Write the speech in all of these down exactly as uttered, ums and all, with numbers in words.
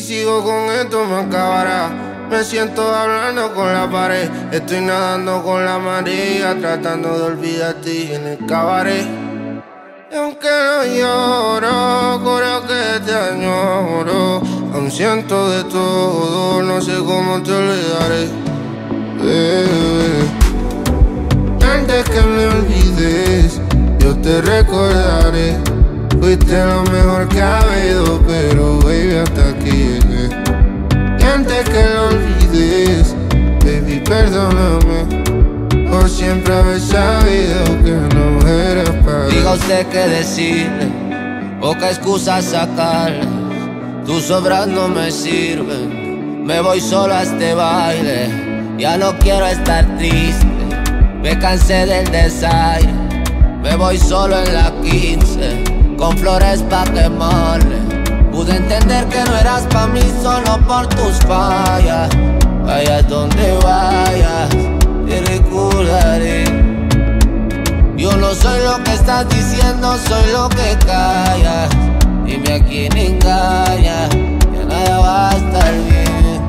sigo con esto me acabará. Me siento hablando con la pared. Estoy nadando con la marea, tratando de olvidarte en el cabaret. Y aunque no lloro, juro que te añoro. Aún siento de todo, no sé cómo te olvidaré. Bebé. Antes que me olvides, yo te recordaré. Fuiste lo mejor que ha habido, pero baby, hasta aquí llegué. Y antes que lo olvides, baby, perdóname por siempre haber sabido que no eras para mí. Diga usted qué decirle, poca excusa sacarle. Tus obras no me sirven, me voy solo a este baile. Ya no quiero estar triste, me cansé del desaire. Me voy solo en la quince, con flores pa' quemarle. Pude entender que no eras pa' mí solo por tus fallas. Vayas donde vayas, te recordaré. Yo no soy lo que estás diciendo, soy lo que callas. Dime a quién engaña, que nada va a estar bien.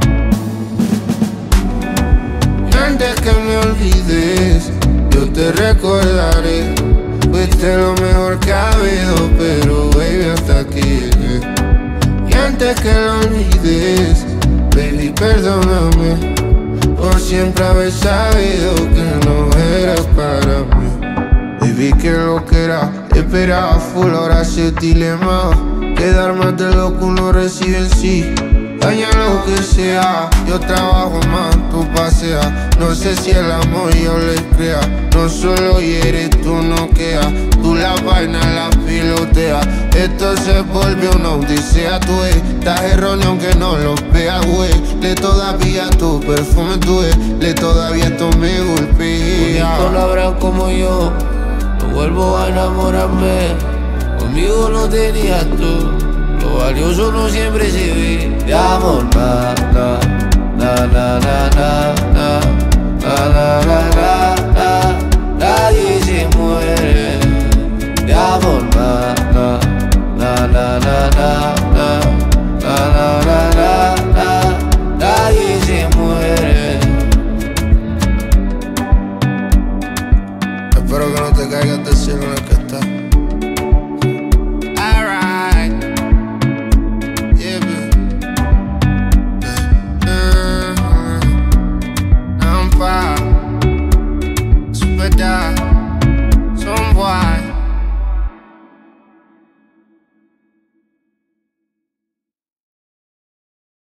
Y antes que me olvides, yo te recordaré. Fuiste lo mejor que ha habido, pero baby, hasta aquí llegué. Y antes que lo olvides, baby, perdóname por siempre haber sabido que no eras para mí. Baby, que lo que era, esperaba full, ahora se dilema. Quedar más de lo que uno recibe en sí. Daña lo que sea, yo trabajo más, tú paseas. No sé si el amor yo le crea. No solo hieres, tú no quedas. Tú la vaina la piloteas. Esto se volvió una odisea, tú ves. Estás erróneo aunque no lo veas, güey. Le todavía tu perfume, tú ves. Le todavía esto me golpea. Bonito no habrá como yo, no vuelvo a enamorarme. Conmigo no tenías tú, lo valioso no siempre se ve. De amor, na, na, na, na, na, na, na, na, na, na, na. Nadie se muere. De amor, na, na, na, na, na, na, na, na, na, na, na. Nadie se muere. Espero que no te caigas del cielo en el que estás.